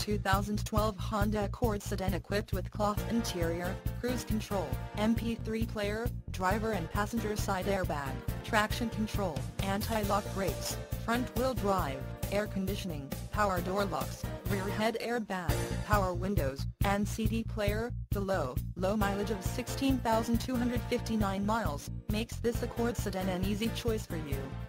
2012 Honda Accord Sedan equipped with cloth interior, cruise control, MP3 player, driver and passenger side airbag, traction control, anti-lock brakes, front-wheel drive, air conditioning, power door locks, rear head airbag, power windows, and CD player. The low mileage of 16,259 miles makes this Accord Sedan an easy choice for you.